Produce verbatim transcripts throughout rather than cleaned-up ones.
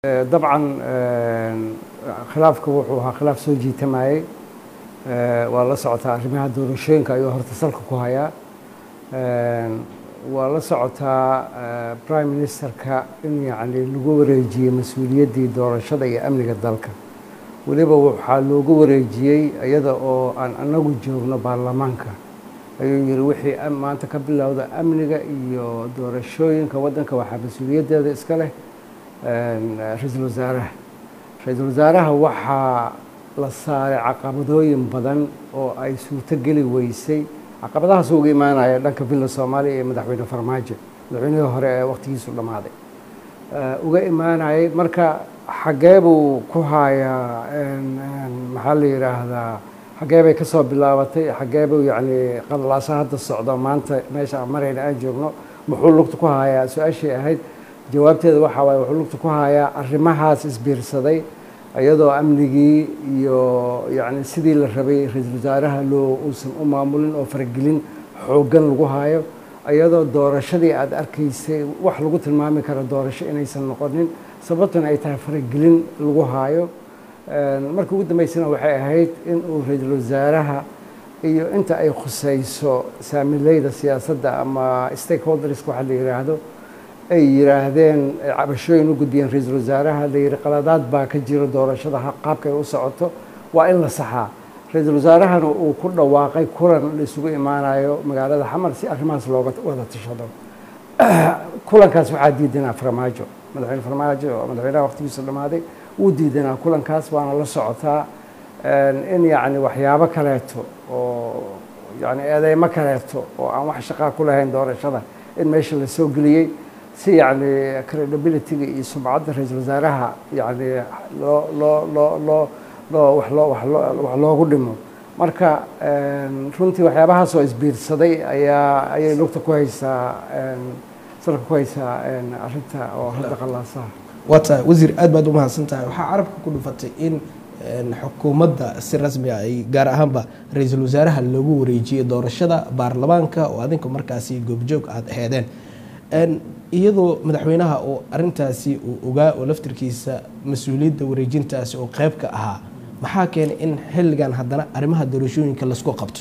dabcan khilaafku wuxuu ahaa khilaaf soo jiitamayay waa la socotaa arrimaha doorashooyinka ayuu horta salka ku hayaa waa la socotaa prime ministerka in yacni lagu wareejiyey mas-uuliyaddii doorashada iyo amniga dalka weliba waxaa loogu wareejiyey iyada oo aan anagu joogno baarlamaanka ayuu yidhi wixii maanta ka bilowda amniga iyo doorashooyinka waddanka waxaa mas-uuliyaddeeda iska leh ra-iisul wasaaraha ra-iisul wasaaraha waxaa la saaray caqabadooyin badan oo ay suurto geli weysay caqabadahaas uga imaanaya dhanka villa soomaaliya iyo madaxweyne farmaajo madaxweynihii hore ee waqtigiisu dhammaaday uga imaanayay marka xaggee buu ku hayaa maxaa la yidhaahdaa xaggee bay ka soo bilaabatay xaggee buu yacni qadalaasa hadda socdo maanta meesha aan marayna aan joogno muxuu lugta ku hayaa su-aashii ahayd jawaabteeda waxaa waaye wuxuu lugta ku hayaa arrimahaas isbiirsaday iyadoo amnigii iyo yacni sidii la rabay ra-iisul wasaaraha loo uusan u maamulin oo faragelin xooggan lagu hayo iyadoo doorashadii aada arkaysay wax lagu tilmaami karo doorasho inaysan noqonin sababtuna ay tahay faragelin lagu hayo marka ugu dambeysana waxay ahayd in uu ra-iisul wasaaraha iyo inta ay khusayso saamileyda siyaasadda ama stakeholderska waxa la yidhaahdo ay yidhaahdeen cabashooyin u gudbiyeen ra-iisul wasaaraha la yidhi qaladaad baa ka jira doorashada qaabkay u socoto waa in la saxaa ra-iisul wasaarahana uu ku dhawaaqay kulan la isugu imaanayo magaalada xamar si arrimahaas looga wada tashado kulankaas waxaa diidanaa farmaajo madaxweyne farmaajo oo madaxweynaha waqtigiisa dhammaaday wuu diidanaa kulankaas waana la socotaa in yacni waxyaabo kaleeto oo yacni eedeymo kaleeto oo aan wax shaqaa ku lahayn doorashada in meesha la soo geliyey si yacni credibilityga iyo sumcadda ra-iisul wasaaraha yacni loo loo loo loo loo wax loo wax loo wax loogu dhimo marka runtii waxyaabahaas oo isbiirsaday ayaa ayay lugta ku haysaa salka ku haysaa arrinta oo hadda qalaasaha waa tahay wasiir aad baad u mahadsan tahay waxaa carabka ku dhufatay in xukuumadda si rasmi ah ay gaar ahaanba ra-iisul wasaaraha loogu wareejiyey doorashada baarlamaanka oo adinku markaasi goobjoog aada aheedeen iyadoo madaxweynaha oo arintaasi uu ogaa oo laftirkiisa mas-uuliyadda wareejintaasi oo qayb ka ahaa maxaa keenay in xilligan haddana arrimaha doorashooyinka lasku qabto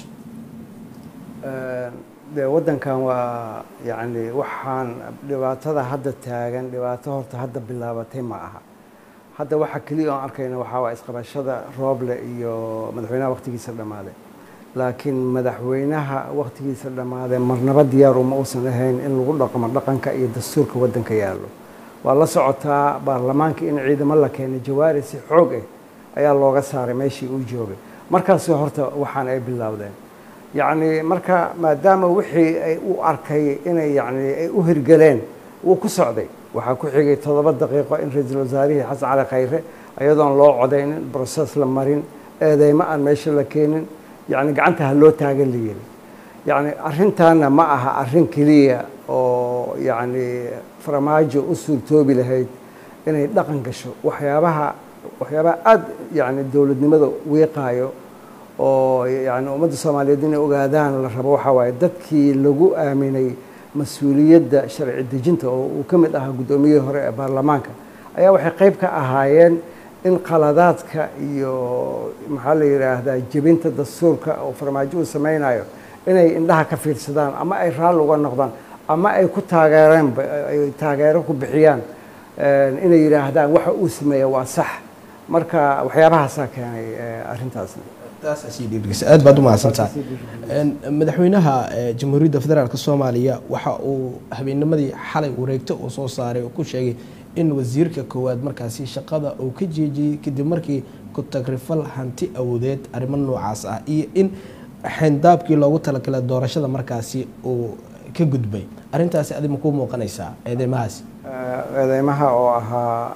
de waddankan waa yacni waxaan dhibaatada hadda taagan dhibaato horta hadda bilaabatay ma aha hadda waxa keliya oon arkayna waxaa waa isqabashada rooble iyo madaxweynaha waqtigiisa dhammaaday laakiin madaxweynaha waqtigiisa dhammaaday marnaba diyaar uma uusan ahayn in lagu dhaqmo dhaqanka iyo dastuurka waddanka yaallo waa la socotaa baarlamaanka in ciidamo la keenay jawaari si xoog ah ayaa looga saaray meeshii uu joogay markaasi horta waxaan ay bilowdeen yacni marka maadaama wixii ay u arkay inay yacni ay u hirgeleen wuu ku socday waxaa ku xigay toddoba daqiiqo in ra-iisul wasaarihii xasan cali khayre iyadoon loo codaynin broses la marin eedeymo aan meesha la keenin yacni gacanta ha loo taagan la yiri yacni arrintaana ma aha arrin keliya oo yacni farmaajo u suurtoobi lahayd inay dhaqan gasho waxyaabaha waxyaabaha aada yacni dowladnimada wiiqaayo oo yacni ummadda soomaaliyeed inay ogaadaan la rabo waxaa waaye dadkii lagu aaminay mas-uuliyadda sharci dejinta oo uu ka mid ahaa guddoomiyihii hore ee baarlamaanka ayaa waxay qayb ka ahaayeen in qaladaadka iyo maxaa la yidhaahdaa jebinta dastuurka oo farmaajo uu samaynayo inay indhaha ka fiirsadaan ama ay raalli uga noqdaan ama ay ku taageereen ay taageero ku bixiyaan inay yidhaahdaan waxa uu sameeya waa sax marka waxyaabahaasaa keenay arrintaasna aad baad u mahadsantahay madaxweynaha jamhuuriyadda federaalk soomaaliya waxa uu habeennimadii xalay wareegto uu soo saaray oo ku sheegay in wasiirka koowaad markaasi shaqada uu ka jeejiyey kadib markii ku-tagrifal hanti awoodeed arrimo noocaas ah iyo in xendaabkii loogu talagalay doorashada markaasi uu ka gudbay arrintaasi adi ma kuu muuqanaysaa eedeymahaasi eedeymaha oo ahaa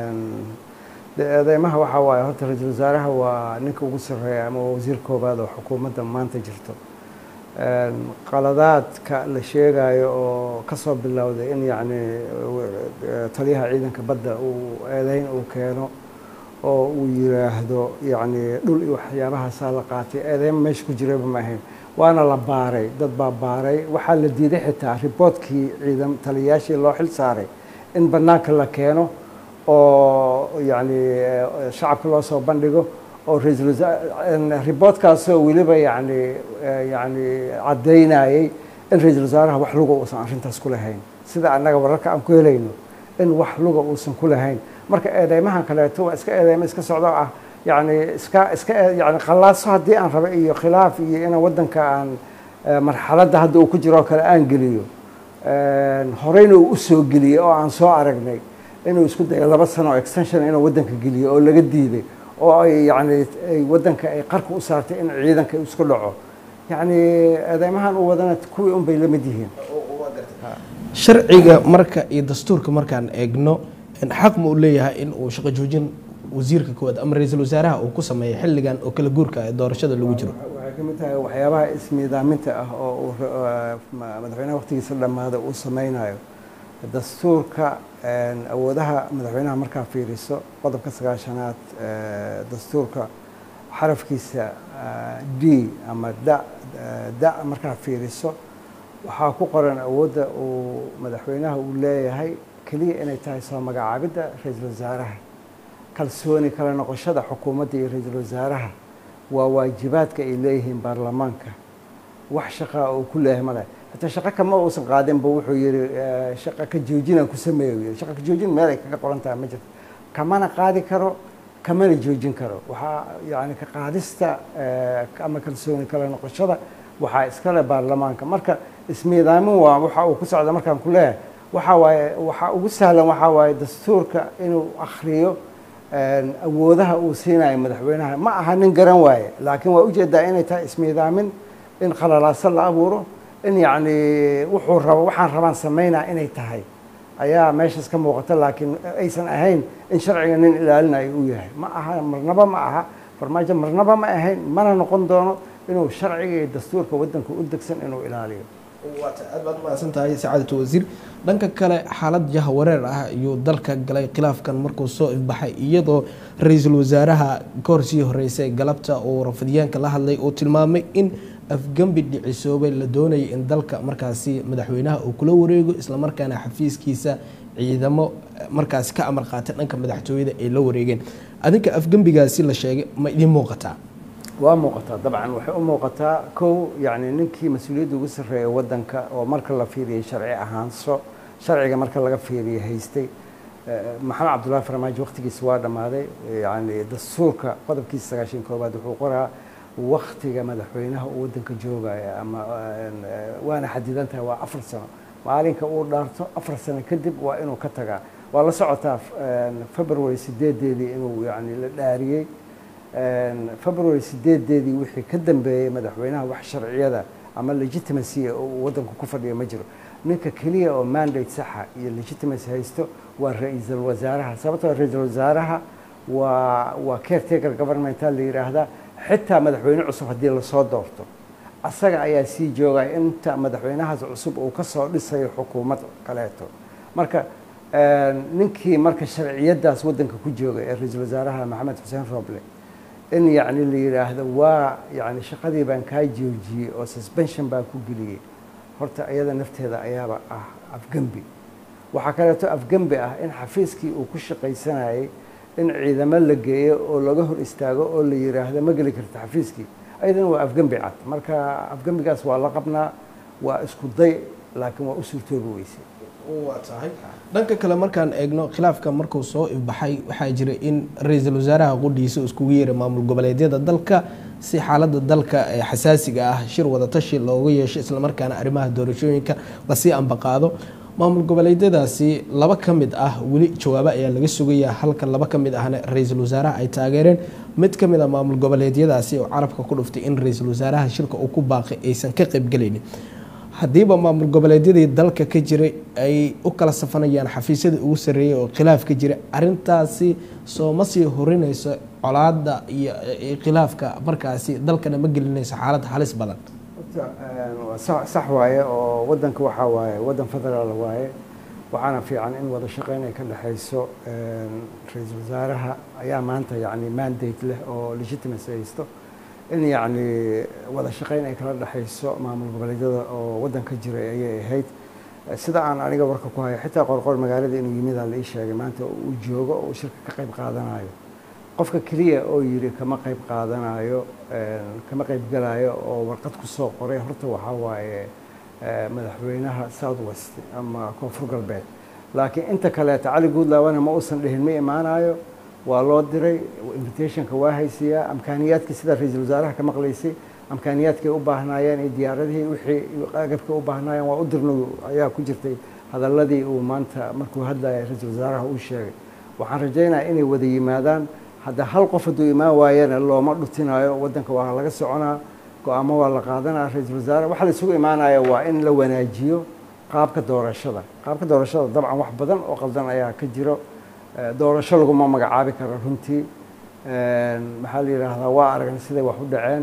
eedeymaha waxaa waaye horta ra-iisul wasaaraha waa ninka ugu sarreeya ama waa wasiir koowaad oo xukuumadda maanta jirto qaladaadka la sheegayo oo ka soo bilowday in yacni taliyaha ciidanka badda uu eedeyn uu keeno oo uu yiraahdo yacni dhul iyo waxyaabahaasaa la qaatay eedeyma meesha ku jirayba ma ahayn waana la baaray dad baa baaray waxaa la diiday xitaa riboodkii ciidan taliyayaashii loo xil saaray in bannaanka la keeno oo yani shacabka loo soo bandhigo oo ra-iisul wasaare riboodkaasoo weliba yani yani caddaynayay in ra-iisul wasaaraha wax luga uusan arrintaas ku lahayn sida annaga wararka aan ku helayno in wax luga uusan ku lahayn marka eedeymahan kaleeto waa iska eedeymo iska socdo ah yani iska iska yani qallaaso haddii aan rabo iyo khilaaf iyo inaan waddanka aan marxaladda hadda uu ku jiro oo kale aan geliyo horeyna uu u soo geliyey oo aan soo aragnay inuu isku dayo laba sano oo extension inuu waddanka geliyo oo laga diiday oo ay yani ay waddanka ay qarka u saartay in ciidanka isku dhaco yani eedeymahan u wadana kuwii un bay la mid yihiin sharciga marka iyo dastuurka markaan eegno xaq ma u leeyahay in uu shaqo joojin wasiirka koowaad ama ra-iisul wasaaraha uu ku sameeyo xilligan oo kala guurka ee doorashada lagu jiro waxay ka mid tahay waxyaabaha ismiidaaminta ah oo madaxweynaha waqtigiisa dhammaada uu sameynayo dastuurka awoodaha madaxweynaha markaa fiiriso qodobka sagaashanaad dastuurka xarafkiisa d ama da da markaa fiiriso waxaa ku qoran awoodda uu madaxweynaha uu leeyahay keliya inay tahay soo magacaabidda ra-iisul wasaaraha kalsooni kala noqoshada xukuumadda iyo ra-iisul wasaaraha waa waajibaadka ay leeyihiin baarlamaanka wax shaqaa uu ku leeyahay male hataa shaqo kama uusan qaadinba wuxuu yihi shaqa ka joojinaan ku sameeyo yii shaqa ka joojin meel ay kaga qoran tahay ma jirto kamana qaadi karo kamana joojin karo waxaa yani ka qaadista ama kalsooni kala noqoshada waxaa iskale baarlamaanka marka ismiidaamin waa waxa uu ku socda markaan ku leeyahay waxa waaye waxaa ugu sahlan waxaa waaye dastuurka inuu akhriyo awoodaha uu siinayo madaxweynaha ma aha nin garan waaye laakiin waa ujeedaa inay tahay ismiidaamin in khalalaaso la abuuro in yacni wuxuu rabo waxaan rabaan sameynaa inay tahay ayaa meeshaas ka muuqata laakiin aysan ahayn in sharciga nin ilaalinayo uu yahay ma aha marnaba ma aha farmaajo marnaba ma ahayn mana noqon doono inuu sharciga iyo dastuurka waddanka u degsan inuu ilaaliyo waata aad baad umahadsan tahay sacaadatu wasiir dhanka kale xaalad jahawareer ah ayuu dalka galay khilaafkan markuu soo ifbaxay iyadoo ra-iisul wasaaraha ka hor sii horeysay galabta uu rafidyaanka la hadlay uu tilmaamay in afgembi dhicisoobay la doonayay in dalka markaasi madaxweynaha uu kula wareego islamarkaana xafiiskiisa ciidamo markaasi ka amar qaatay dhanka madaxtooyada ay la wareegeen adinka afgembigaasi la sheegay ma idiin muuqataa waa muuqataa dabcan waxay u muuqataa kow yani ninkii mas-uuliyadda ugu sarreeya waddanka oo marka la fiiriyey sharci ahaanso sharciga marka laga fiiriyey haystay maxamed cabdullahi farmaajo waqtigiisa waa dhammaaday yani dastuurka qodobkiisa sagaashan koobaad wuxuu qoraa waktiga madaxweynaha uu waddanka joogaya ama waana xadidan tahay waa afar sano maalinka uu dhaarto afar sano kadib waa inuu ka tagaa waa la socotaa february sideedeedii inuu yani la dhaariyey february sideedeedii wixii ka dambeeyey madaxweynaha wax sharciyada ama legitimacy uu waddanku ku fadhiyo ma jiro ninka keliya oo mandate saxa iyo legitimacy haysto waa ra-iisul wasaaraha sababtoo ra-iisul wasaaraha waa waa caretaker governmental la yidhaahdaa xitaa madaxweyne cusub haddii lasoo doorto asaga ayaa sii joogaya inta madaxweynahaas cusub uu ka soo dhisayo xukuumad kaleeto marka ninkii marka sharciyadaas waddanka ku jooga ee ra-iisul wasaaraha maxamed xuseen roble in yacni la yidhaahdo waa yani shaqadii baan kaa joojiyey oo suspension baan ku geliyey horta iyada nafteeda ayaaba ah afgembi waxaa kaleeto afgembi ah in xafiiskii uu ku shaqaysanayay in ciidamo la geeyo oo laga hor istaago oo la yidhaahdo ma geli karta xafiiskii ayadana waa afgembi cad marka afgembigaas waa la qabnaa waa isku day laakiin waa u suurtoobi weysay waa tahay dhanka kale markaan eegno khilaafka markuu soo ifbaxay waxaa jira in ra-iisul wasaaraha qudhiisa iskugu yeeray maamul goboleedyada dalka si xaaladda dalka ee xasaasiga ah shir wadatashi looga yeesho islamarkaana arrimaha doorashooyinka lasii ambaqaado maamul goboleedyadaasi laba ka mid ah weli jawaabo ayaa laga sugayaa halka laba ka mid ahna ra-iisul wasaaraha ay taageereen mid ka mid a maamul goboleedyadaasi oo carabka ku dhuftay in ra-iisul wasaaraha shirka uu ku baaqay aysan ka qaybgelaynin haddiiba maamul goboleedyadii dalka ka jiray ay u kala safanayaan xafiisyadii ugu sarreeyey oo khilaaf ka jira arrintaasi soo ma sii horinayso colaadda iyo khilaafka markaasi dalkana ma gelinayso xaalad halis badan sax waaye oo waddanka waxaa waaye waddan federaal waaye waxaana fiican in wada shaqeyn ay ka dhexayso ra-iisul wasaaraha ayaa maanta yani mandate leh oo legitimacy haysto in yacni wada shaqeyn ay kala dhexayso maamul goboleedyada oo waddanka jiray ayay ahayd sida aan aniga warka ku hayo xitaa qorqor magaalada inuu yimid la ii sheegay maanta uu joogo oo shirka ka qayb qaadanayo qofka kaliya oo yiri kama qayb qaadanayo kama qayb galayo oo warqad ku soo qoray horta waxa waaye madaxweynaha South West ama Koonfur Galbeed laakiin inta kale Cali Guudlaawana ma uusan dhihin ma imaanayo waa loo diray invitationka waa haysiyaa amkaaniyaadka sida ra'iisul wasaaraha ka maqlaysay amkaaniyaadkay u baahnayeen ee diyaaradihii wixii agabka u baahnayeen waa u dirnay ayaa ku jirtay hadaladii uu maanta markuu hadlay ra'iisul wasaaraha uu sheegay waxaan rajaynayaa inay wada yimaadaan hadda hal qof haduu imaan waayana looma dhutinayo wadanka waa laga soconaa go'aamo waa la qaadanaa ra'iisul wasaaraha waxa la isugu imaanaya waa in la wanaajiyo qaabka doorashada qaabka doorashada dabcan wax badan oo qaldan ayaa ka jiro doorasho lagu ma magacaabi karo runtii maxaa la yiraahdaa waa aragan siday wax u dhaceen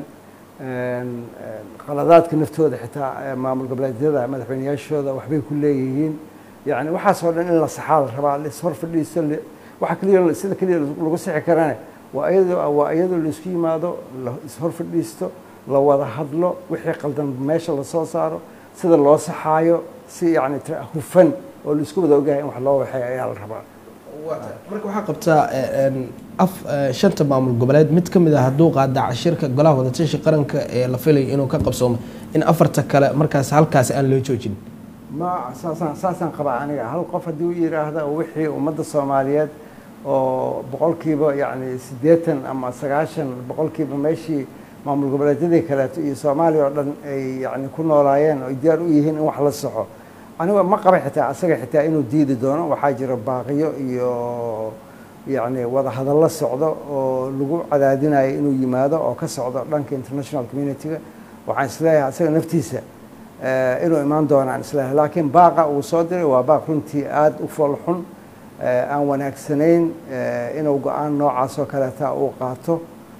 qaladaadka naftooda xitaa maamul goboleedyada madaxweynayaashooda waxbay ku leeyihiin yani waxaas oo dhan in la saxaal rabaa la ishor fadhiisto waxa kaliya sida kaliya lagu sixi karana waa iyadoo waa iyadoo la isku yimaado la ishor fadhiisto la wada hadlo wixii qaldan meesha la soo saaro sida loo saxaayo si yani hufan oo la isku wada ogahay in wax loo waxay ayaa la rabaa marka waxaa qabtaa af shanta maamul goboleed mid ka mid ah hadduu qaadaca shirka golaha wadatashi qaranka ee la filayo inuu ka qabsoomo in afarta kale markaas halkaas aan loo joojin ma saasaan saasaan qabaa aniga hal qof haddii uu yiraahdo wixii ummadda Soomaaliyeed oo boqolkiiba yani siddeetan ama sagaashan boqolkiiba meeshii maamul goboleedyadii kale iyo Soomaaliya oo dhan ay yani ku noolaayeen oo diyaar u yihiin in wax la saxo aniga ma qaba xitaa asaga xitaa inuu diidi doono waxaa jira baaqiyo iyo yani wada hadallo socdo oo lagu cadaadinayo inuu yimaado oo ka socdo dhanka international community-ga waxaan isleeyahay asaga naftiisa inuu imaan doonaan isleeyahay laakiin baaqa uu soo diray waa baaq runtii aad u foolxun aan wanaagsanayn inuu go-aan noocaas oo kaleeta uu qaato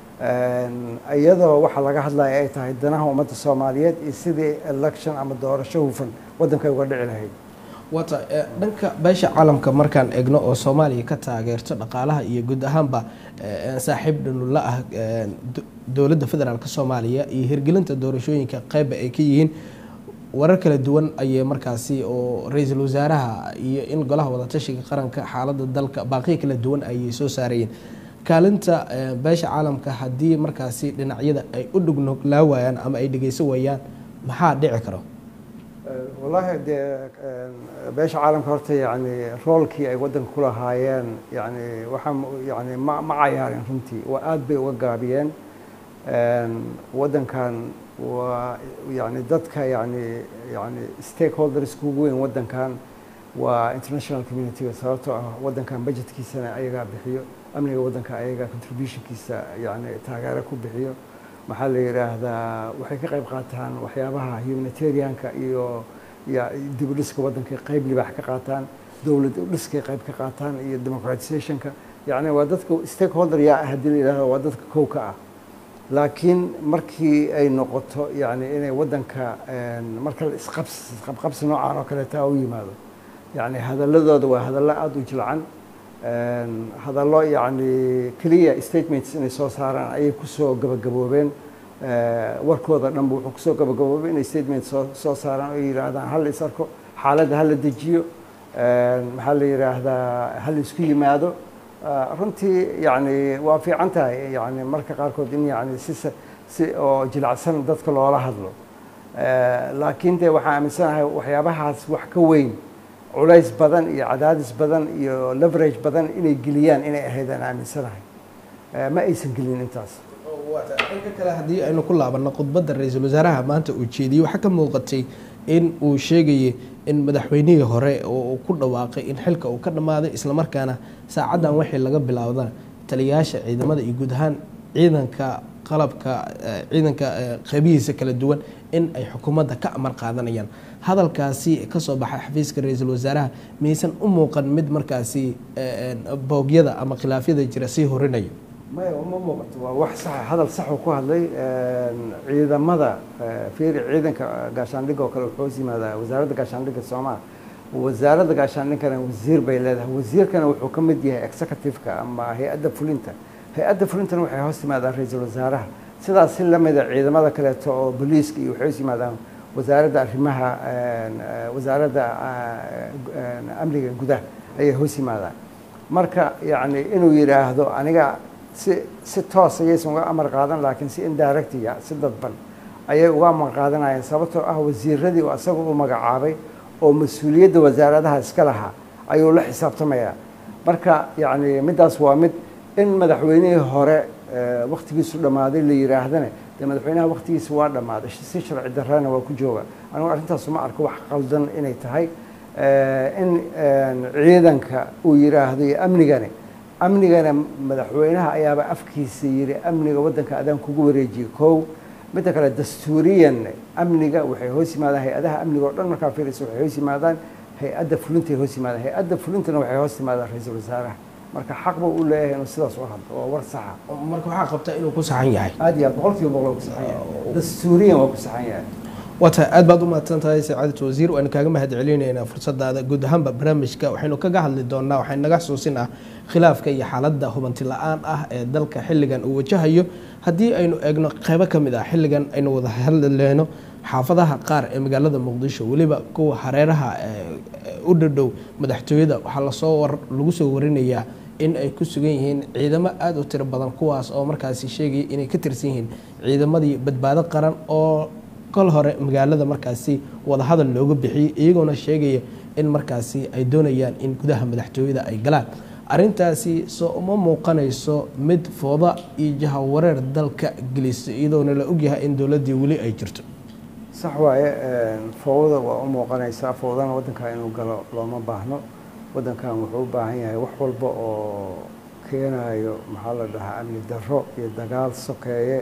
iyadoo waxa laga hadlaya ay tahay danaha ummadda Soomaaliyeed iyo sidii election ama doorasho hufan wadanka uga dhici lahayd wata dhanka beesha caalamka markaan eegno oo Soomaaliya ka taageerto dhaqaalaha iyo guud ahaanba saaxiib dhanula ah dowladda federaalka Soomaaliya iyo hirgelinta doorashooyinka qayb ay ka yihiin warar kala duwan ayay markaasi oo ra'iisul wasaaraha iyo in golaha wadatashiga qaranka xaaladda dalka baaqi kala duwan ayay soo saareen kaalinta beesha caalamka haddii markaasi dhinacyada ay u dhugno laa waayaan ama ay dhageysan waayaan maxaa dhici karo wallahi de beesha caalamka horta yani roolkii ay wadanka ku lahaayeen yani waxa yani ma ma cayaarin runtii waa aad bay uga gaabiyeen wadankan waa yani dadka yani yani stakeholders ugu weyn wadankan waa international community sababtoo ah wadankan budgetkiisana ayagaa bixiyo amniga wadanka ayagaa contributionkiisa yani taageero ku bixiyo maxaa la yiraahdaa waxay ka qayb qaataan waxyaabaha humanitarianka iyo ya dib u dhiska wadanka qayb libaax ka qaataan dawlad u dhiska qayb ka qaataan iyo democratizationka yani waa dadka stakeholder yaa ah hadii la yiraahdo waa dadka kowka ah laakiin markii ay noqoto yani inay wadanka marka isqabs isqabqabsi noocaan oo kale taa u yimaado يعني هذا اللذوذ وهذا لا أدو جلعان هذا الله يعني كلية statements إن صار صارن أي كسو قبل قبوبين وركوذا نبو كسو قبل قبوبين statements صار صارن أي هذا هل يصيركو حالة هل الدجيو هل هذا هل يسكي ماذا رنتي يعني وفي عنتها يعني مركز قاركود إني يعني سيس سي أو جلع سنة ضدك الله لا هذلو لكن ده وحامل سنة وحيابها وحكوين culays badan iyo cadaadis badan iyo leverage badan inay geliyaan inay ahaydaan aaminsanahay ma aysan gelin intaas dhanka kale haddii aynu ku laabano khudbadda ra'iisul wasaaraha maanta uu jeediyey waxaa ka muuqatay in uu sheegayay in madaxweynihii hore oo ku dhawaaqay in xilka uu ka dhammaaday islamarkaana saacaddan wixii laga bilaawdana taliyayaasha ciidamada iyo guud ahaan ciidanka qalabka ciidanka qaybihiisa kala duwan in ay xukuumadda ka amar qaadanayaan hadalkaasi ka soo baxay xafiiska ra'iisul wasaaraha miyaysan u muuqan mid markaasi boogyada ama khilaafyada jira sii horinayo maya uma muuqato waa wax sax hadal sax uu ku hadlay ciidamada fiir ciidanka gaashaandhigga oo kale wuxuu yimaadaa wasaaradda gaashaandhigga Soomaaliya wasaaradda gaashaandhiggana wasiir bay leedahay wasiirkana wuxuu ka mid yahay executive-ka ama hay'adda fulinta hay'adda fulintana waxay hoos timaadaa ra'iisul wasaaraha sidaas si lamida ciidamada kale oo booliiska iyo waxay yimaadaan wasaaradda arrimaha wasaaradda amniga gudaha ayay hoos yimaadaan marka yacni inuu yidhaahdo aniga si si toos ayaysan uga amar qaadan laakiin si indirectiga si dadban ayay uga amar qaadanayeen sababtoo ah wasiiradii oo asaga u magacaabay oo mas-uuliyadda wasaaradaha iska lahaa ayuu la xisaabtamayaa marka yacni middaas waa mid in madaxweynihii hore waktigiisu dhammaaday la yidhaahdana dee madaxweynaha waktigiisa waa dhammaaday si sharci darrana waa ku jooga anigu arrintaas uma arko wax qaldan inay tahay in ciidanka uu yidhaahdo iyo amnigani amnigana madaxweynaha ayaaba afkiisa yidhi amniga waddanka adaan kugu wareejiyey kow midda kale dastuuriyan amniga waxay hoos yimaadaan hay-adaha amniga oo dhan markaa fiiraysa waxay hoos yimaadaan hay-adda fulintay hoos yimaadaan hay-adda fulintana waxay hoos yimaadaan ra-iisul wasaaraha marka xaq buu u leeyahay inuu sidaas u hadlo oo war saxa marka waxaa qabtaa inuu ku saxan yahay aad iyo aad boqolkiiba boqol waa ku saxan yahay dastuuriyan waa ku saxan yahay wata aad baad u mahadsan tahay sacaadad wasiir waanu kaaga mahad celinaynaa fursadaada guud ahaanba barnaamijka waxaynu kaga hadli doonaa waxay naga xusuusinaa khilaafka iyo xaaladda hubanti la-aan ah ee dalka xilligan uu wajahayo haddii aynu eegno qeybo ka mid ah xilligan aynu wada hadleyno xaafadaha qaar ee magaalada muqdisho weliba kuwa hareeraha u dhadhow madaxtooyada waxaa lasoo war lagu soo warinayaa in ay ku sugan yihiin ciidamo aada u tiro badan kuwaas oo markaasi sheegaya inay ka tirsan yihiin ciidamadii badbaado qaran oo kol hore magaalada markaasi wadahadal looga bixiyey iyagoona sheegaya in markaasi ay doonayaan in gudaha madaxtooyada ay galaan arrintaasi soo uma muuqanayso mid fooda iyo jahawareer dalka gelisa iyadoona la ogyahay in dowladdii weli ay jirto sax waaye foodada waa u muuqanaysaa foodana waddanka inuu galo looma baahno waddankan wuxuu u baahan yahay wax walba oo keenayo maxaa la dhahaa amni darro iyo dagaal sokeeye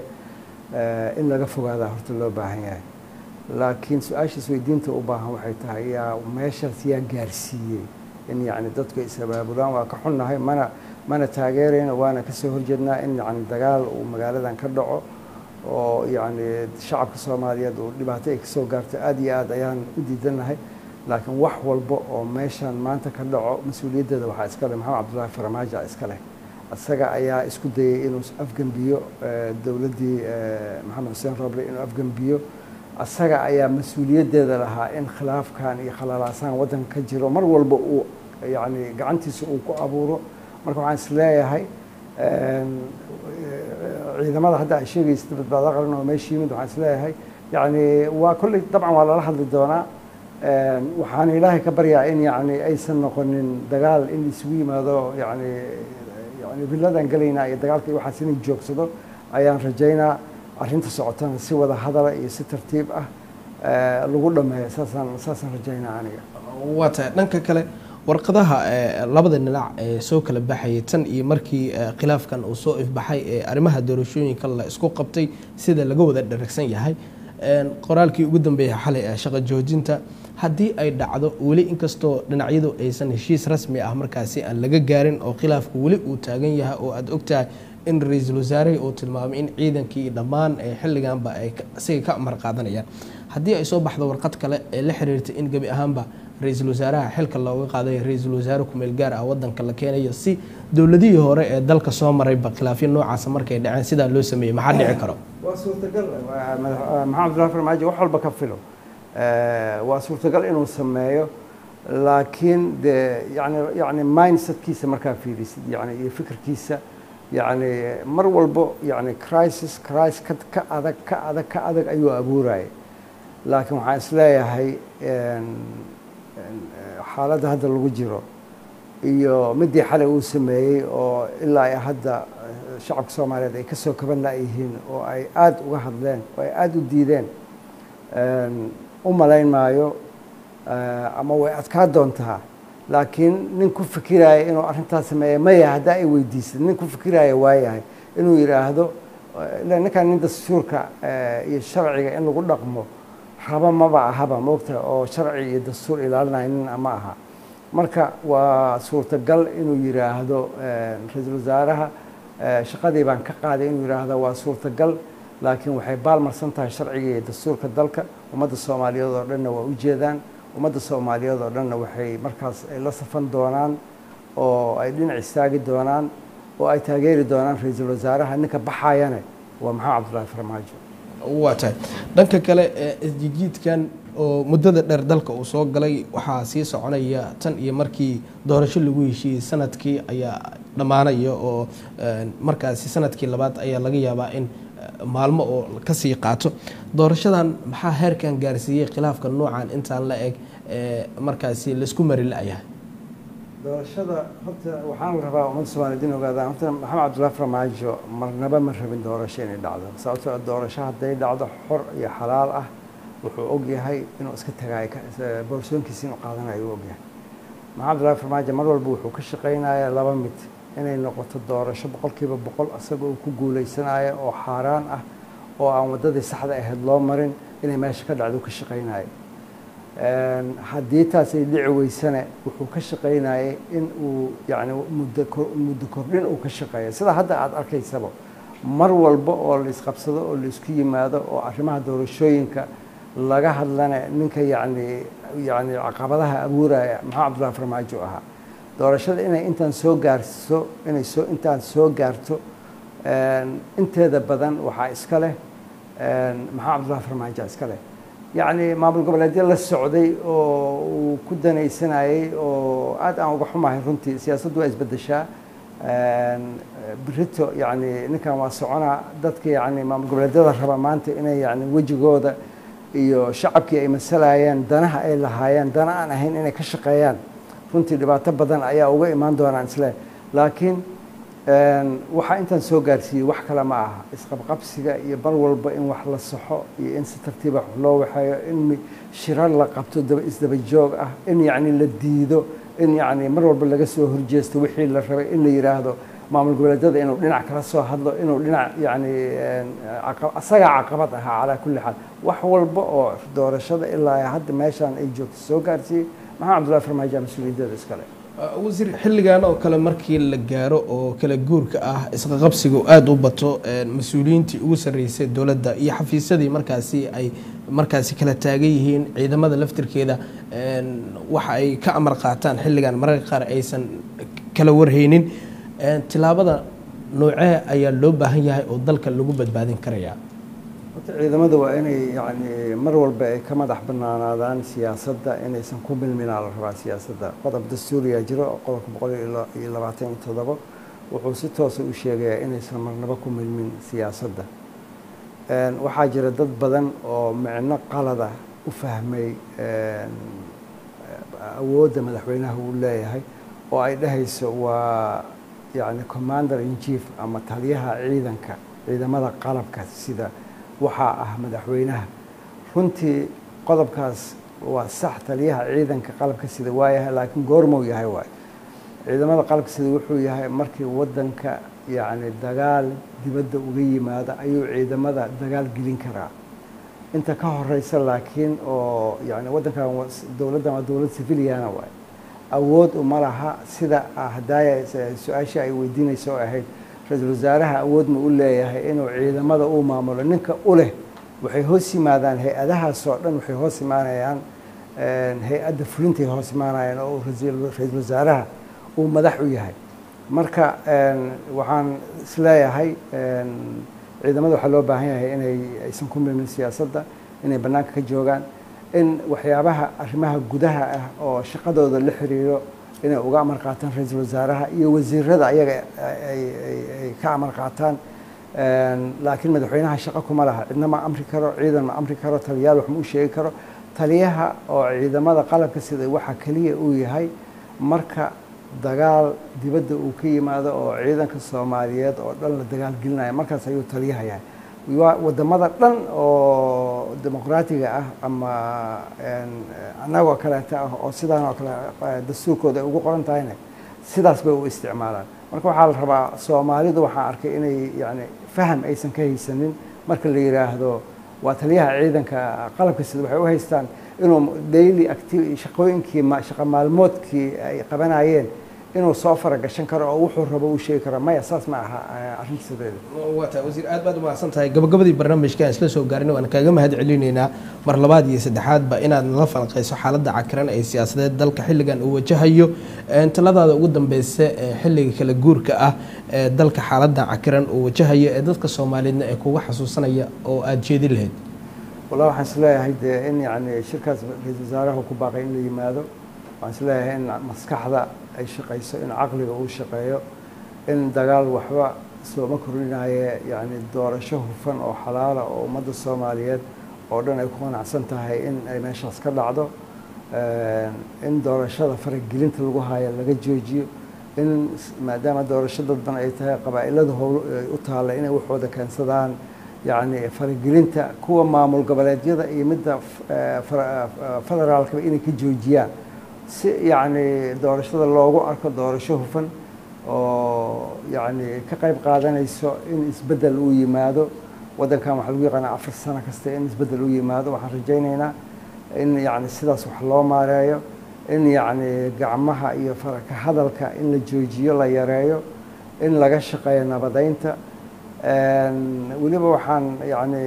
in laga fogaadaa horta loo baahan yahay laakiin su-aashaas weydiinta u baahan waxay tahay yaa meeshaas yaa gaarsiiyey in yacni dadku is-abaabulaan waa ka xunnahay mana mana taageerayna waana kasoo horjeednaa in yacni dagaal uu magaaladan ka dhaco oo yacni shacabka soomaaliyeed uu dhibaato ay kasoo gaarto aad iyo aad ayaan u diidanahay laakiin wax walba oo meeshan maanta ka dhaco mas-uuliyaddeeda waxaa iska leh maxamed cabdullaahi farmaajo iska leh isaga ayaa isku dayay inuu afgembiyo dowladdii maxamed xuseen roble inuu afgembiyo isaga ayaa mas-uuliyaddeeda lahaa in khilaafkan iyo khalalaasaan waddanka ka jiro mar walba uu yacni gacantiisa uu ku abuuro marka waxaan is leeyahay ciidamada hadda ay sheegaysa badbaado qaran oo meesha yimid waxaan is leeyahay yacni waa kolley dabcan waa lala hadli doonaa waxaan ilaahay ka baryaa in yacni aysan noqonin dagaal in isugu yimaado yacni yani biladan galaynaa iyo dagaalka iyo waxaas inay joogsado ayaan rajaynaa arrinta socotana si wada hadala iyo si tartiib ah lagu dhameeyo saasaan saasaan rajaynaa aniga waa tahay dhanka kale warqadaha labada dhinac ee soo kala baxayay tan iyo markii khilaafkan uu soo ifbaxay ee arrimaha doorashooyinka la isku qabtay sida laga wada dharagsan yahay qoraalkii ugu dambeeyay xalay ee shaqo joojinta haddii ay dhacdo weli inkastoo dhinacyadu aysan heshiis rasmi ah markaasi aan laga gaarin oo khilaafku weli uu taagan yahay oo aada ogtahay in ra-iisul wasaarihii uu tilmaamay in ciidankii dhammaan xilliganba ay isaga ka amar qaadanayaan haddii ay soo baxdo warqad kale ee la xiriirtay in gebi ahaanba ra-iisul wasaaraha xilka looga qaaday ra-iisul wasaare kumeel gaar ah waddanka la keenayo si dowladihii hore ee dalka soo marayba khilaafyo noocaasa markay dhaceen sidaa loo sameeyey maxaa dhici karo waa suurtagal maxamed cabdullaahi farmaajo wax walba ka filo waa suurtagal inuu sameeyo laakiin dee yani yani mindsetkiisa markaa fiirisid yani iyo fikirkiisa yani mar walbo yani crisis crisis ka ka adag ka adag ka adag ayuu abuuraya laakiin waxaan is leeyahay xaaladda hadda lagu jiro iyo midii xalay uu sameeyey oo ilaa ay hadda shacabka soomaaliyeed ay kasoo kaban laayihiin oo ay aada uga hadleen oo ay aada u diideen u malayn maayo ama way adkaa doontaa laakiin nin ku fikiraya inuu arrintaas sameeya maya haddaa ay weydiisad nin ku fikiraya waayahay inuu yidhaahdo ninkan nin dastuurka iyo sharciga in lagu dhaqmo raba maba ahaba moogta oo sharci iyo dastuur ilaalinaya nin ma aha marka waa suurtagal inuu yidhaahdo ra-iisul wasaaraha shaqadii baan ka qaaday inuu yidhaahdo waa suurtagal laakiin waxay baalmarsan tahay sharciga iyo dastuurka dalka ummadda soomaaliyeed oo dhanna waa u jeedaan ummadda soomaaliyeed oo dhanna waxay markaas ay la safan doonaan oo ay dhinac istaagi doonaan oo ay taageeri doonaan ra-iisul wasaaraha ninka baxayane waa maxamed cabdullaahi farmaajo waa tahay dhanka kale isjijiidkan oo muddada dheer dalka uu soo galay waxaa sii soconaya tan iyo markii doorasho lagu heshiiyey sanadkii ayaa dhammaanaya oo markaasi sanadkii labaad ayaa laga yaabaa in maalmo oo kasii qaato doorashadan maxaa heerkan gaarsiiyey khilaafka noocan intaan la eg markaasi laisku mari la-yahay doorashada horta waxaan rabaa ummadda Soomaaliyeed in ogaadaan horta Maxamed Cabdullaahi Farmaajo marnaba ma rabin doorasho inay dhacdo sababtoo ah doorasho hadday dhacdo xor iyo xalaal ah wuxuu og yahay inuu iska tagay boorsooyinkiisa inuu qaadanayo uu og yahay Maxamed Cabdullaahi Farmaajo mar walba wuxuu ka shaqaynayaa laba mid inay noqoto doorasho boqolkiiba boqol asagoo uu ku guuleysanayo oo xaaraan ah oo aan wadadii saxda ahayd loo marin inay meesha ka dhacdo ka shaqaynayo haddii taas ay dhici weysana wuxuu ka shaqaynayay in uu yacni muddo muddo kordhin uu ka shaqeeyo sida hadda aad arkaysaba mar walba oo la isqabsado oo la isku yimaado oo arrimaha doorashooyinka laga hadlana ninka yacni yacni caqabadaha abuuraya Maxamed Cabdullaahi Farmaajo ahaa doorashada inay intaan soo gaarso inay soo intaan soo gaarto inteeda badan waxaa iska leh Maxamed Cabdullaahi Farmaajo iska leh yacni maamul goboleedyo la socday oo uu ku danaysanayay oo aad aan uga xumahay runtii siyaasaddu waa isbedeshaa بريتو يعني نكان واسعنا دتك يعني ما قبل دذا ربع مانت إنه يعني وجه جوده iyo shacabkii ay masalayaan danaha ay lahaayeen dana aan ahayn inay ka shaqeeyaan runtii dhibaato badan ayaa uga imaan doonaan isla laakiin een waxa intaan soo gaarsiiyay wax kale ma aha isqabqabsiga iyo bar walba in wax la saxo iyo in si tartiib ah loo waxayo in shirar la qabto daba isdaba joog ah in yani la diido in yani mar walba laga soo horjeesto wixii la rabay in la yiraahdo maamul goboleedyada inuu dhinac kala soo hadlo inuu dhinac yani asaga caqabad ah ala kulli xal wax walba oo doorashada ilaa hadda meeshan ay joogto soo gaarsiiyay Maxamed Cabdullaahi Farmaajo mas'uuliyadda iskale wasiir xilligan oo kale markii la gaaro oo kala guurka ah isqa qabsiga aad u bato mas'uuliyiintii ugu sareysay dawladda iyo xafiisyadii markaasi ay markaasi kala taagan yihiin ciidamada laftirkeeda waxa ay ka amar qaataan xilligan mararka qaar aysan kala warheynin tilaabada noocee ayaa loo baahan yahay oo dalka lagu badbaadin karayaa ciidamada waa inay yani mar walba ay ka madax banaanaadaan siyaasadda inaysan ku milminaa la rabaa siyaasadda qodob dastuuriya jiro qodobka boqol iyo labaatan iyo toddoba wuxuu si toos ah u sheegayaa inaysan marnaba ku milmin siyaasadda waxaa jira dad badan oo micno qalada u fahmay awoodda madaxweynaha uu leeyahay oo ay dhahayso waa يعني commander in chief ama taliyaha ciidanka ciidamada qalabka sida waxa ah madaxweynaha runtii qodobkaas waa sax taliyaha ciidanka qalabka sida waayahay laakiin goormo yahay waay ciidamada qalabka sida wuxuu yahay markii wadanka yani dagaal dibadda uga yimaada ayuu ciidamada dagaal gelin karaa inta ka horeysa laakiin oo yani wadanka dawladda waa dawlad civilian waay awood uma laha sida hadaya su-aasha ay weydiinayso ahayd ra-iisul wasaaraha awood ma u leeyahay inuu ciidamada uu maamulo ninka u leh waxay hoos yimaadaan hay-adahaas oo dhan waxay hoos imaanayaan hay-adda fulintay hoos imaanayaan oo ra-iisul wasaaraha uu madax u yahay marka waxaan isleeyahay ciidamada waxaa loo baahan yahay inay aysan ku milmin siyaasadda inay bannaanka ka joogaan in waxyaabaha arrimaha gudaha ah oo shaqadooda la xiriiro inay uga amar qaataan ra-iisul wasaaraha iyo wasiirada ayaga ay ka amar qaataan laakiin madaxweynaha shaqo kuma laha cidna ma amri karo ciidan ma amri karo taliyaal wax ma u sheegi karo taliyaha oo ciidamada qalabka sida waxa kaliya uu yahay marka dagaal dibadda uu ka yimaado oo ciidanka Soomaaliyeed oo dhan la dagaal gelinayo markaas ayuu taliyaha yahay wadamada dhan oo dimuqraatiga ah ama anagoo kaleeta ah oo sidaan oo kale dastuurkooda ay ugu qoran tahayna sidaas bay u isticmaalaan marka waxaa la rabaa Soomaalidu waxaan arkay inay yani faham aysan ka haysanin marka la yiraahdo waa taliyaha ciidanka qalabka sida waxay u haystaan inuu daily activity shaqooyinkii shaqo maalmoodkii ay qabanayeen inuu soo faragashan karo oo wuxuu rabo uu sheegi karo maya saas ma aha arrinta sideeda. waa tahay wasiir aad baad u mahadsan tahay gabagabadii barnaamijka aan isla soo gaarnay waan kaaga mahad celinaynaa mar labaad iyo saddexaadba inaad nala falqayso xaaladda cakiran ee siyaasadeed dalka xilligan uu wajahayo taladaada ugu dambeysa ee xilliga kala guurka ah ee dalka xaaladda cakiran uu wajahayo ee dadka Soomaaliyeedna ee kuga xasuusanaya oo aad jeedi lahayd. والله waxaan isleeyahay de in yani shirkaas ra'iisul wasaaraha ku baaqay in la yimaado waxaan isleeyahay in maskaxda ay shaqayso in caqliga uu shaqeeyo in dagaal waxba soo ma kordhinayo yani doorasho hufan oo xalaal ah oo ummadda Soomaaliyeed oo dhan ay ku qanacsan tahay in ay meeshaas ka dhacdo in doorashada faragelinta lagu haayo laga joojiyo in maadaama doorasho dadban ay tahay qabaa'ilada u taala inay waxooda keensadaan يعني فرقلينتا كوا معمول قبلات جدا يمدة فدرال كبير إنك جوجيا يعني دورش هذا اللوجو أركض دورش شوفن يعني كقريب قادنا يسوع إن يسبدل ويمادو وده كان محلوي قنا عفر السنة كستين يسبدل ويمادو وحرجينا هنا إن يعني السيدة سبح الله ما رايو إن يعني قعمها يفرق هذا الك إن الجوجيا لا يرايو إن لقاش قينا بدينتا weliba waxaan yani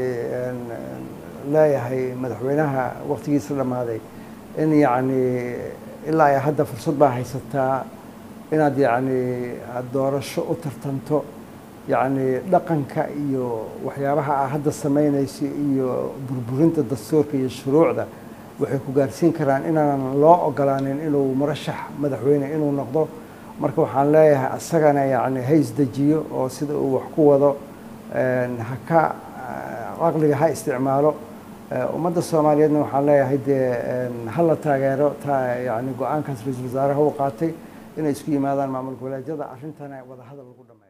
leeyahay madaxweynaha waqtigiisa dhamaaday in yani ilaa ay hadda fursad baa haysataa inaad yani doorasho u tartanto yani dhaqanka iyo waxyaabaha aad hadda samaynayso iyo burburinta dastuurka iyo shuruucda waxay ku gaarsiin karaan inaanan loo ogolaanin inuu murashax madaxweyne inuu noqdo marka waxaan leeyahay asagana yani hays dejiyo oo sida uu wax ku wado haka aqliga ha isticmaalo ummadda Soomaaliyeedna waxaan leeyahay de hal la taageero yani go'aankaas ra'iisul wasaaraha uu qaatay inay isku yimaadaan maamul goboleedyada arrintana wada hadal lagu dhameeyo.